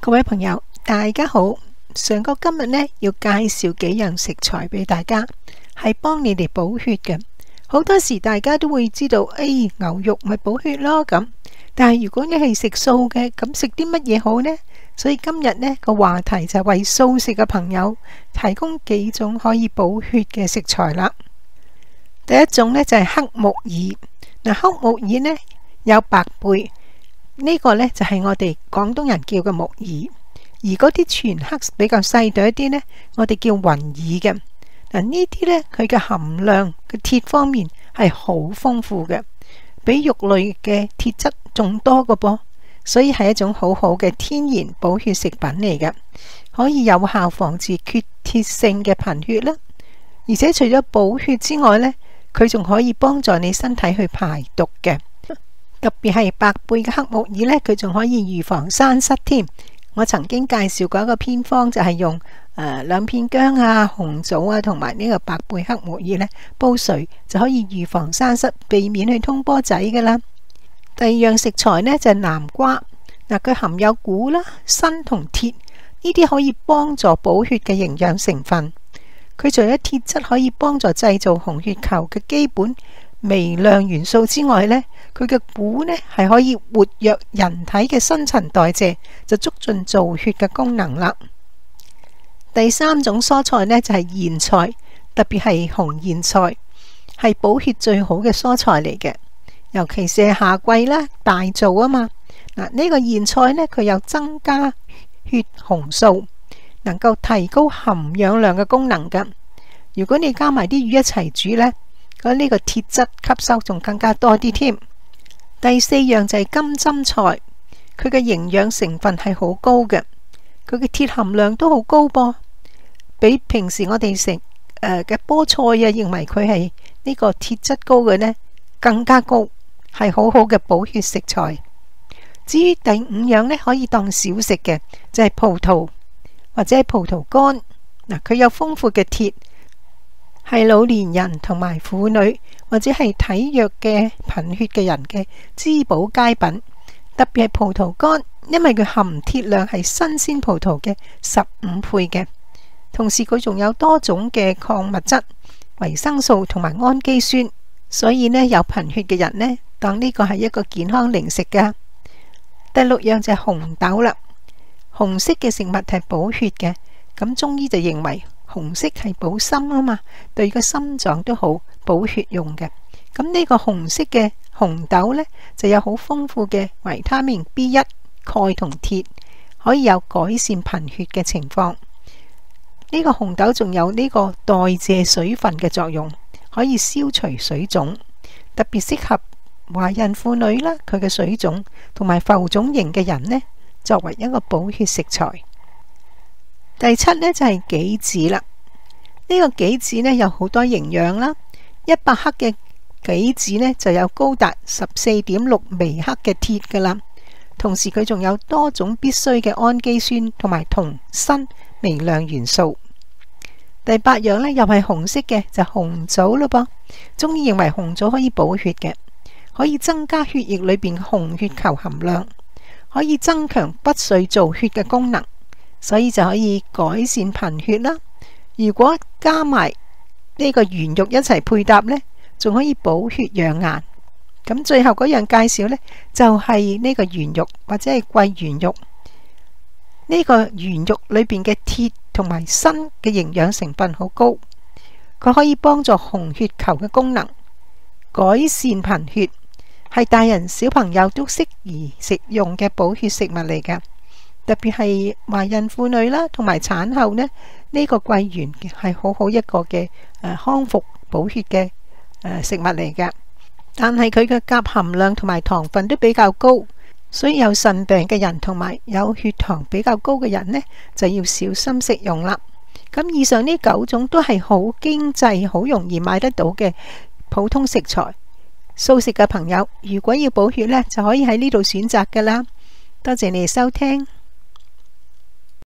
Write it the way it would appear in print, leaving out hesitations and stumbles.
各位朋友，大家好。上哥今日呢要介紹幾樣食材俾大家，係幫你哋補血嘅。好多時大家都會知道，牛肉咪補血咯咁。但係如果你係食素嘅，咁食啲乜嘢好呢？所以今日呢個話題就係為素食嘅朋友提供幾種可以補血嘅食材啦。第一種呢就係黑木耳。嗱，黑木耳呢有白貝。呢個呢就係我哋廣東人叫嘅木耳，而嗰啲全黑比較細朵一啲呢，我哋叫雲耳嘅。嗱，呢啲呢，佢嘅含量嘅鐵方面係好豐富嘅，比肉類嘅鐵質仲多嘅噃，所以係一種好好嘅天然補血食品嚟嘅，可以有效防治缺鐵性嘅貧血啦。而且除咗補血之外呢，佢仲可以幫助你身體去排毒嘅。特別係白貝嘅黑木耳呢，佢仲可以預防山虱添。我曾經介紹過一個偏方，就係用兩片薑啊、紅棗啊同埋呢個白貝黑木耳呢煲水，就可以預防山虱，避免去通波仔噶啦。第二樣食材呢，就係南瓜。嗱，佢含有鈷啦、鋅同鐵呢啲可以幫助補血嘅營養成分。佢除咗鐵質可以幫助製造紅血球嘅基本微量元素之外呢，佢嘅鈷呢係可以活躍人體嘅新陳代謝，就促進造血嘅功能啦。第三種蔬菜呢，就係莧菜，特別係紅莧菜，係補血最好嘅蔬菜嚟嘅，尤其是係夏季啦，大燥啊嘛。嗱，呢個莧菜呢，佢有增加血紅素，能夠提高含氧量嘅功能噶。如果你加埋啲魚一齊煮呢，咁呢個鐵質吸收仲更加多啲添。第四樣就係金針菜，佢嘅營養成分係好高嘅，佢嘅鐵含量都好高噃，比平時我哋食嘅菠菜啊，認為佢係呢個鐵質高嘅呢，更加高，係好好嘅補血食材。至於第五樣呢，可以當小食嘅，就係葡萄或者係葡萄乾。嗱，佢有豐富嘅鐵，係老年人同埋婦女或者係體弱嘅貧血嘅人嘅滋補佳品。特別係葡萄乾，因為佢含鐵量係新鮮葡萄嘅15倍嘅，同時佢仲有多種嘅礦物質、維生素同埋氨基酸，所以呢，有貧血嘅人呢，當呢個係一個健康零食噶。第六樣就係紅豆啦。紅色嘅食物係補血嘅，咁中醫就認為紅色係補心啊嘛，對個心臟都好，補血用嘅。咁呢個紅色嘅紅豆呢，就有好豐富嘅維他命 B1、鈣同鐵，可以有改善貧血嘅情況。呢個紅豆仲有呢個代謝水分嘅作用，可以消除水腫，特別適合懷孕婦女啦，佢嘅水腫同埋浮腫型嘅人呢，作為一個補血食材。第七呢，就係杞子啦。呢個杞子呢，有好多營養啦，100克嘅杞子呢，就有高達14.6微克嘅鐵噶啦，同時佢仲有多種必需嘅氨基酸同埋銅、鋅微量元素。第八樣呢，又係紅色嘅，就紅棗咯噃。中醫認為紅棗可以補血嘅，可以增加血液裏邊紅血球含量，可以增強骨髓造血嘅功能，所以就可以改善貧血啦。如果加埋呢個圓肉一齊配搭呢，仲可以補血養顏。咁最後嗰樣介紹呢，就係呢個圓肉或者係桂圓肉。呢個圓肉裏邊嘅鐵同埋鋅嘅營養成分好高，佢可以幫助紅血球嘅功能，改善貧血，係大人小朋友都適宜食用嘅補血食物嚟㗎。特別係懷孕婦女啦，同埋產後呢，呢個桂圓係好好一個嘅康復補血嘅食物嚟㗎。但係佢嘅鉀含量同埋糖分都比較高，所以有腎病嘅人同埋有血糖比較高嘅人呢，就要小心食用啦。咁以上呢9種都係好經濟、好容易買得到嘅普通食材。素食嘅朋友如果要補血呢，就可以喺呢度選擇㗎啦。多謝你哋收聽。